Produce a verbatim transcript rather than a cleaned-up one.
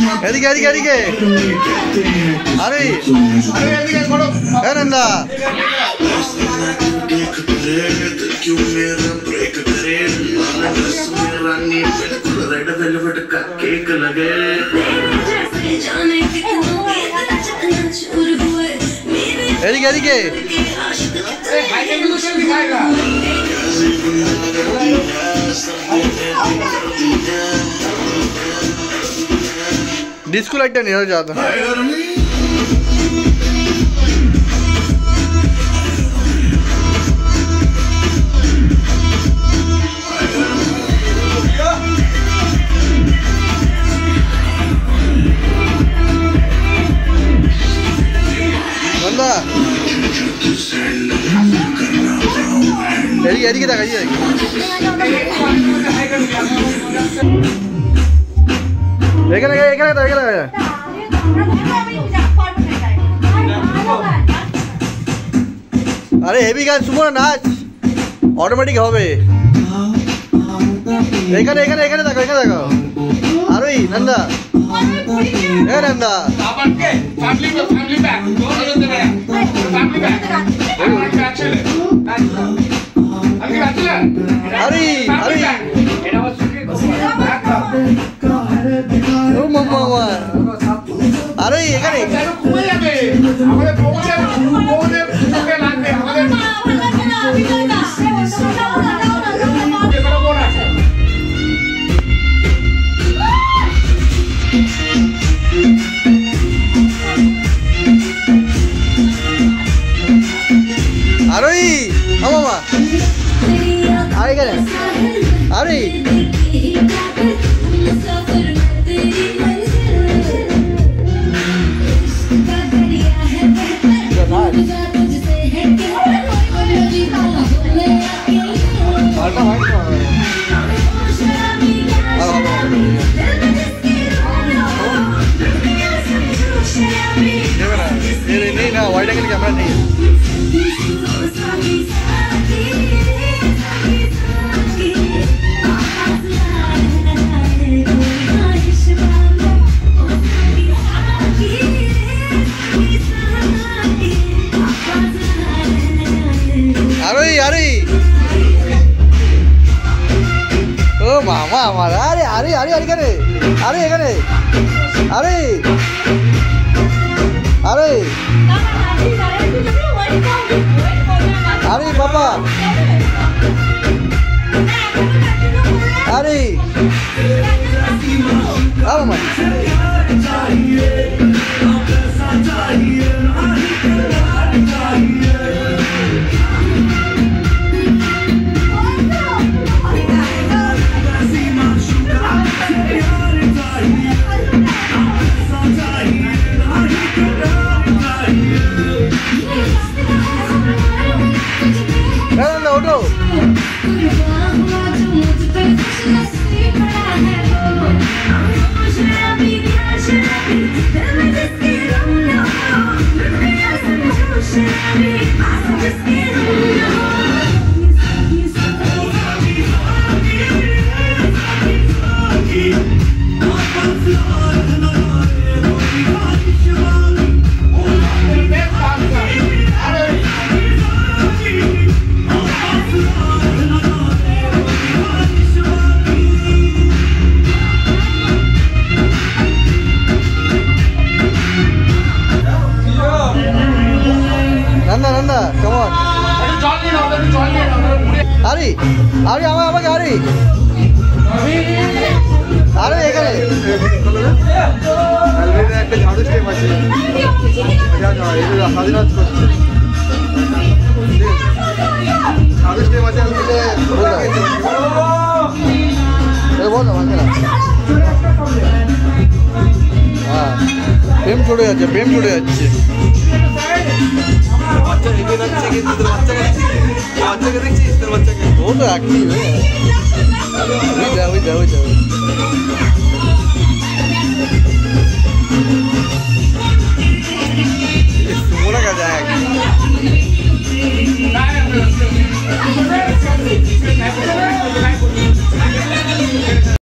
এদিকে এদিকে এদিকে আরে এ নন্দা এদিকে এদিকে डिस्को लाइट नहीं हो जाता बंदा एडी एडी के देखा ये এখানে এখানে তো এখানে আরে হেভি গান শুনো না নাচ অটোমেটিক হবে এখানে এখানে এখানে দেখো এখানে দেখো আরে নন্দা এ Nanda family family back family back আরে আরে এটা হচ্ছে ও মামা আরে এখানে আরে ও মামা আরে এখানে আরে नहीं ना वाइड एंगल कैमरा नहीं है अरे अरे ओ मामा हमारा अरे अरे अरे अरे करे अरे करे अरे अरे अरे पापा अरे आओ मत Nanda, Nanda, come on. Ari, Ari, ama ama Ari. Ari, ekale. Already একটা ঝাড়ু স্টেপ আছে। যা যা, এটা হাজিরাত করছে। ঝাড়ু স্টেপ আছে আসলে বলা। এ বলো মাঝে। হ্যাঁ, প্রেম জুড়ে যাচ্ছে, প্রেম জুড়ে যাচ্ছে। বাচ্চা এগিয়ে যাচ্ছে কিন্তু তোর বাচ্চাকে বাচ্চাকে দেখছিস তোর বাচ্চাকে ও তো অ্যাক্টিভ হয়ে ওই যা ওই যা ওই যা